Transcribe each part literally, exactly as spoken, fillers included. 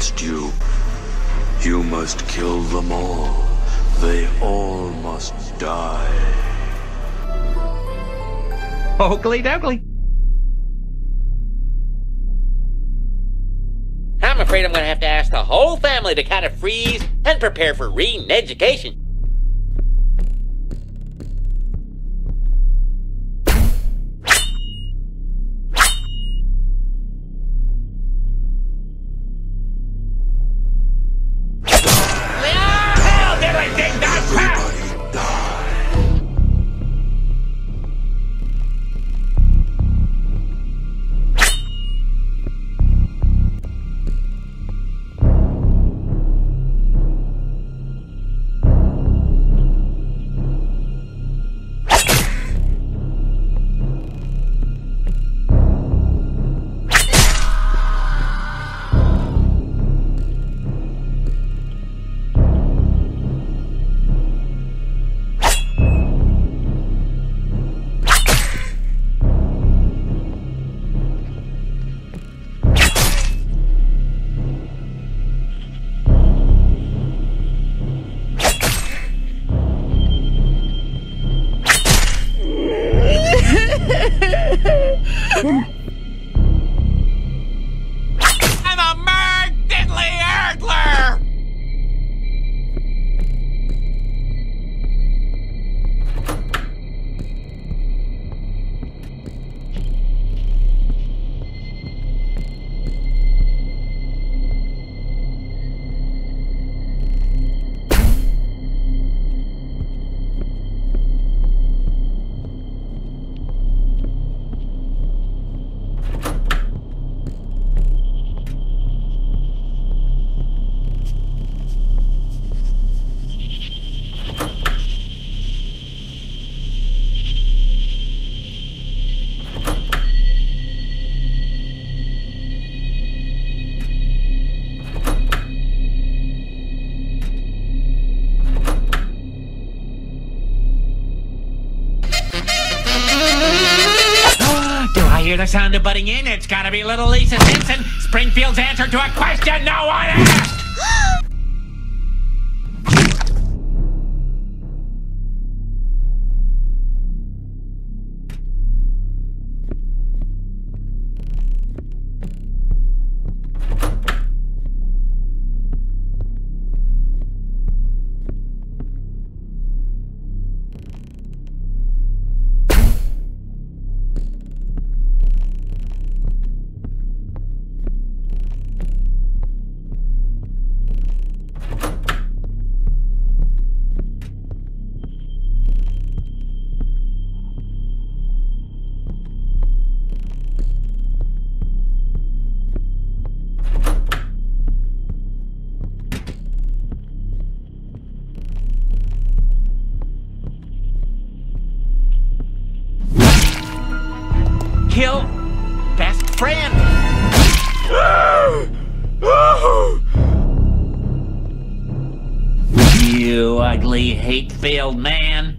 trust you. You must kill them all. They all must die. Oakley dokley. I'm afraid I'm going to have to ask the whole family to kind of freeze and prepare for reading education. I'm a murd diddly erdler! Hear the sound of butting in? It's gotta be little Lisa Simpson, Springfield's answer to a question no one asked! Kill best friend. You ugly, hate-filled man.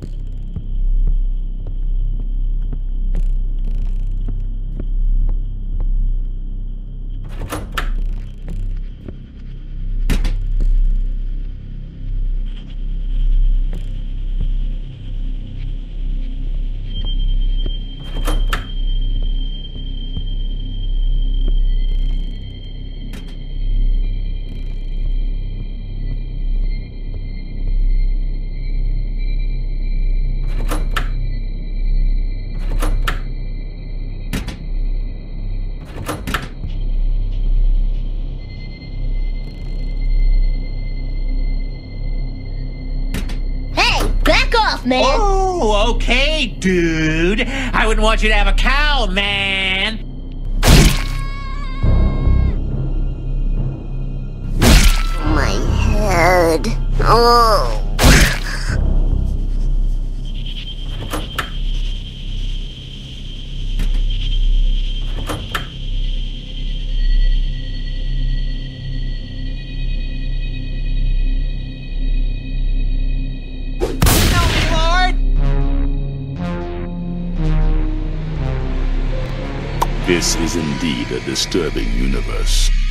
Back off, man! Oh, okay, dude. I wouldn't want you to have a cow, man. My head. Oh. This is indeed a disturbing universe.